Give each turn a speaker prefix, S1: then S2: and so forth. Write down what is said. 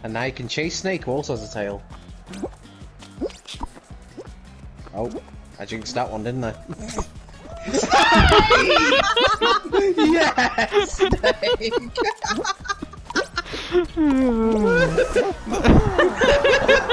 S1: And now you can chase Snake, who also has a tail. Oh, I jinxed that one, didn't I? Yes, Snake!